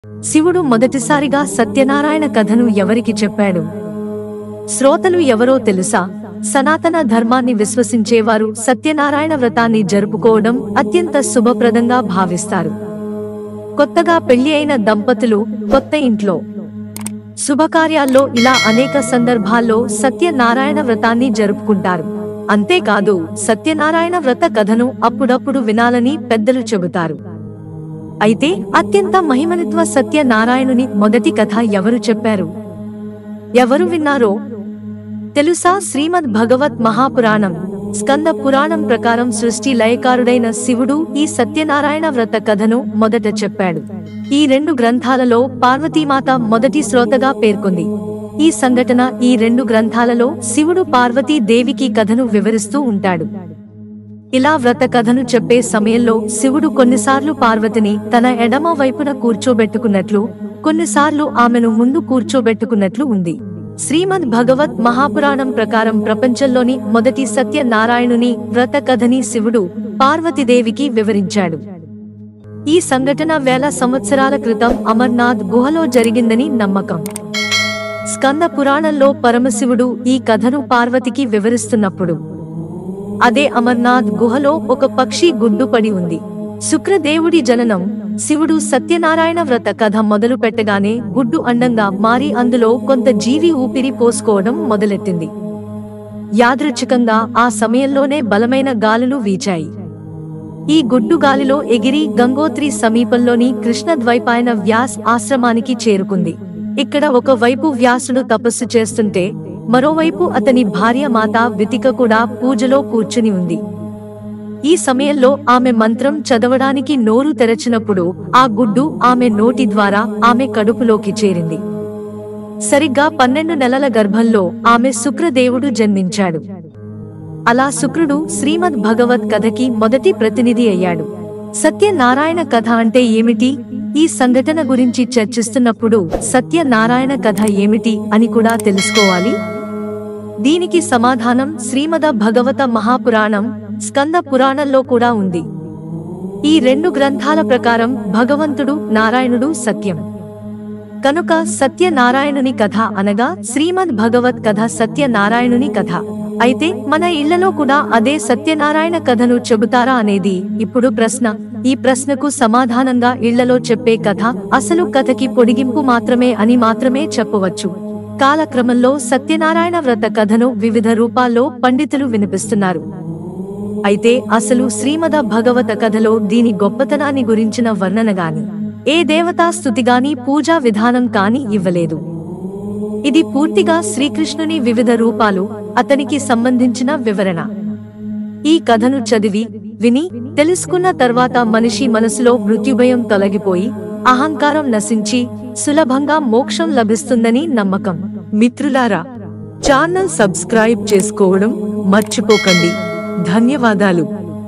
శివుడు మొదటిసారిగా సత్యనారాయణ కథను ఎవరికి చెప్పాడు? శ్రోతలు ఎవరో తెలుసా? సనాతన ధర్మాన్ని విశ్వసించేవారు సత్యనారాయణ వ్రతాన్ని జరుపుకోవడం అత్యంత శుభప్రదంగా భావిస్తారు. కొత్తగా పెళ్లి అయిన దంపతులు కొత్త ఇంట్లో శుభకార్యాల్లో ఇలా అనేక సందర్భాల్లో సత్యనారాయణ వ్రతాన్ని జరుపుకుంటారు. అంతేకాదు, సత్యనారాయణ వ్రత కథను అప్పుడప్పుడు వినాలని పెద్దలు చెబుతారు. అయితే అత్యంత మహిమనిత్వ సత్యనారాయణుని మొదటి కథ ఎవరు చెప్పారు, ఎవరు విన్నారో తెలుసా? శ్రీమద్ భగవత్ మహాపురాణం స్కంద పురాణం ప్రకారం సృష్టి లయకారుడైన శివుడు ఈ సత్యనారాయణ వ్రత కథను మొదట చెప్పాడు. ఈ రెండు గ్రంథాలలో పార్వతీమాత మొదటి శ్రోతగా పేర్కొంది. ఈ సంఘటన ఈ రెండు గ్రంథాలలో శివుడు పార్వతీ దేవికి కథను వివరిస్తూ ఉంటాడు. ఇలా వ్రత కథను చెప్పే సమయంలో శివుడు కొన్నిసార్లు పార్వతిని తన ఎడమ వైపున కూర్చోబెట్టుకున్నట్లు, కొన్నిసార్లు ఆమెను ముందు కూర్చోబెట్టుకున్నట్లు ఉంది. శ్రీమద్ భగవత్ మహాపురాణం ప్రకారం ప్రపంచంలోని మొదటి సత్యనారాయణుని వ్రత కథని శివుడు పార్వతీదేవికి వివరించాడు. ఈ సంఘటన వేల సంవత్సరాల క్రితం అమర్నాథ్ గుహలో జరిగిందని నమ్మకం. స్కంద పురాణంలో పరమశివుడు ఈ కథను పార్వతికి వివరిస్తున్నప్పుడు అదే అమర్నాథ్ గుహలో ఒక పక్షి గుడ్డు పడి ఉంది. శుక్రదేవుడి జననం. శివుడు సత్యనారాయణ వ్రత కథ మొదలు పెట్టగానే గుడ్డు అండంగా మారి అందులో కొంత జీవి ఊపిరి పోసుకోవడం మొదలెట్టింది. యాదృచ్ఛికంగా ఆ సమయంలోనే బలమైన గాలులు వీచాయి. ఈ గుడ్డు గాలిలో ఎగిరి గంగోత్రి సమీపంలోని కృష్ణద్వైపాయన వ్యాస్ ఆశ్రమానికి చేరుకుంది. ఇక్కడ ఒక వైపు వ్యాసుడు తపస్సు చేస్తుంటే, మరోవైపు అతని భార్య మాత వితిక కూడా పూజలో కూర్చుని ఉంది. ఈ సమయంలో ఆమె మంత్రం చదవడానికి నోరు తెరచినప్పుడు ఆ గుడ్డు ఆమె నోటి ద్వారా ఆమె కడుపులోకి చేరింది. సరిగ్గా 12 నెలల గర్భంలో ఆమె శుక్రదేవుడు జన్మించాడు. అలా శుక్రుడు శ్రీమద్ భగవత్ కథకి మొదటి ప్రతినిధి అయ్యాడు. సత్యనారాయణ కథ అంటే ఏమిటి? ఈ సంఘటన గురించి చర్చిస్తున్నప్పుడు సత్యనారాయణ కథ ఏమిటి అని కూడా తెలుసుకోవాలి. దీనికి సమాధానం శ్రీమద భగవత మహాపురాణం స్కంద పురాణంలో కూడా ఉంది. ఈ రెండు గ్రంథాల ప్రకారం భగవంతుడు నారాయణుడు సత్యం. కనుక సత్యనారాయణుని కథ అనగా శ్రీమద్ భగవత్ కథ సత్యనారాయణుని కథ. అయితే మన ఇళ్లలో కూడా అదే సత్యనారాయణ కథను చెబుతారా అనేది ఇప్పుడు ప్రశ్న. ఈ ప్రశ్నకు సమాధానంగా ఇళ్లలో చెప్పే కథ అసలు కథకి పొడిగింపు మాత్రమే అని మాత్రమే చెప్పవచ్చు. కాలక్రమంలో సత్యనారాయణ వ్రత కథను వివిధ రూపాల్లో పండితులు వినిపిస్తున్నారు. అయితే అసలు శ్రీమద భగవత కథలో దీని గొప్పతనాన్ని గురించిన వర్ణన గాని, ఏ దేవతా స్తుతి గాని, పూజా విధానం కాని ఇవ్వలేదు. ఇది పూర్తిగా శ్రీకృష్ణుని వివిధ రూపాలు, అతనికి సంబంధించిన వివరణ. ఈ కథను చదివి, విని, తెలుసుకున్న తర్వాత మనిషి మనసులో మృత్యుభయం తొలగిపోయి అహంకారం నశించి సులభంగా మోక్షం లభిస్తుందని నమ్మకం. మిత్రులారా, ఛానల్ సబ్స్క్రైబ్ చేసుకోవడం మర్చిపోకండి. ధన్యవాదాలు.